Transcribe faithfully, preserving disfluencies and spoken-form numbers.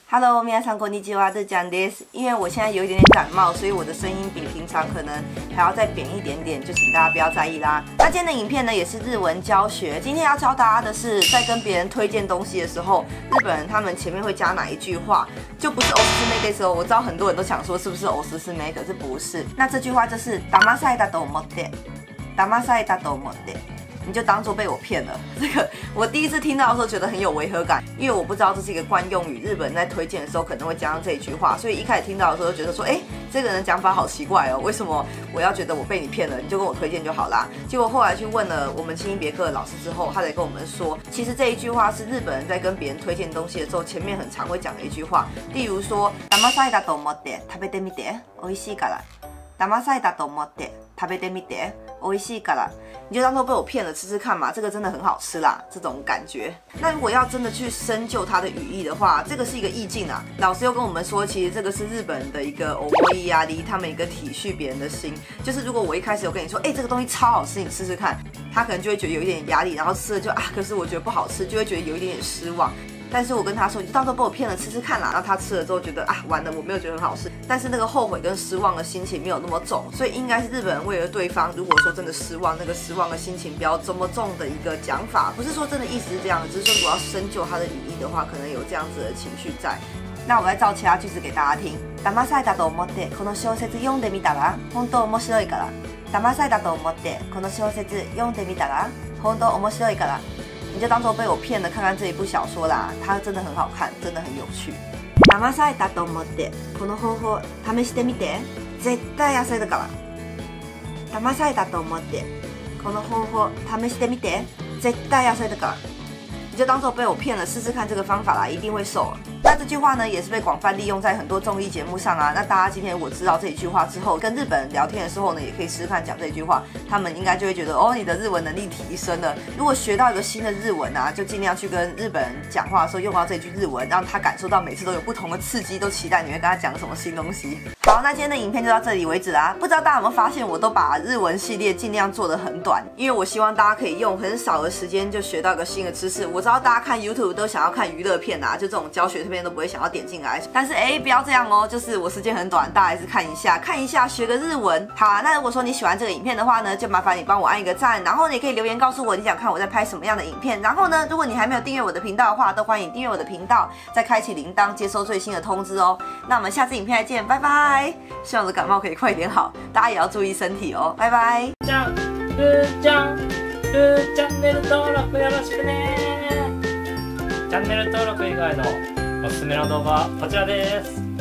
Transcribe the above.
Hello， 皆さんこんにちは，这讲です。因为我现在有一点点感冒，所以我的声音比平常可能还要再扁一点点，就请大家不要在意啦。那今天的影片呢，也是日文教学。今天要教大家的是，在跟别人推荐东西的时候，日本人他们前面会加哪一句话，就不是おすすめです哦。我知道很多人都想说是不是おすすめ，可是不是。那这句话就是騙されたと思って，騙されたと思って。你就当做被我骗了。这个我第一次听到的时候觉得很有违和感，因为我不知道这是一个惯用语，日本人在推荐的时候可能会加上这一句话，所以一开始听到的时候就觉得说，哎，这个人讲法好奇怪哦，为什么我要觉得我被你骗了？你就跟我推荐就好啦。结果后来去问了我们轻音别课的老师之后，他才跟我们说，其实这一句话是日本人在跟别人推荐东西的时候，前面很常会講的一句話，例如說，騙されたと思って食べてみて、美味しいから。騙されたと思って食べてみて、美味しいから。你就当做被我骗了，吃吃看嘛，这个真的很好吃啦，这种感觉。那如果要真的去深究它的语义的话，这个是一个意境啊。老师又跟我们说，其实这个是日本人的一个思いやり，他们一个体恤别人的心。就是如果我一开始有跟你说，哎、欸，这个东西超好吃，你吃吃看，他可能就会觉得有一点压力，然后吃了就啊，可是我觉得不好吃，就会觉得有一点点失望。但是我跟他说，你就当做被我骗了，吃吃看啦。然后他吃了之后觉得啊，完了，我没有觉得很好吃。但是那个后悔跟失望的心情没有那么重，所以应该是日本人为了对方，如果说真的失望，那个失望的心情不要这么重的一个讲法，不是说真的意思是这样的，只是说如果要深究它的语义的话，可能有这样子的情绪在。那我再照其他句子给大家听。騙されたと思ってこの小説読んでみたら本当面白いから。騙されたと思ってこの小説読んでみたら本当面白いから。你就当做被我骗了，看看这一部小说啦，它真的很好看，真的很有趣。騙されたと思ってこの方法試してみて、絶対痩せるから。騙されたと思ってこの方法試してみて、絶対痩せるから。你就当做被我骗了，试试看这个方法啦，一定会瘦。那这句话呢，也是被广泛利用在很多综艺节目上啊。那大家今天如果知道这一句话之后，跟日本人聊天的时候呢，也可以试试看讲这一句话，他们应该就会觉得哦，你的日文能力提升了。如果学到一个新的日文啊，就尽量去跟日本人讲话的时候用到这句日文，让他感受到每次都有不同的刺激，都期待你会跟他讲什么新东西。好，那今天的影片就到这里为止啦。不知道大家有没有发现，我都把日文系列尽量做得很短，因为我希望大家可以用很少的时间就学到一个新的知识。我知道大家看 YouTube 都想要看娱乐片啊，就这种教学片都不会想要点进来。但是哎，不要这样哦，就是我时间很短，大家还是看一下，看一下学个日文。好啊，那如果说你喜欢这个影片的话呢，就麻烦你帮我按一个赞，然后你也可以留言告诉我你想看我在拍什么样的影片。然后呢，如果你还没有订阅我的频道的话，都欢迎订阅我的频道，再开启铃铛，接收最新的通知哦。那我们下次影片再见，拜拜。希望我的感冒可以快点好，大家也要注意身体哦，拜拜。 じゃん、ふーちゃん、ふーチャンネル登録よろしくね。チャンネル登録以外のおすすめの動画はこちらです。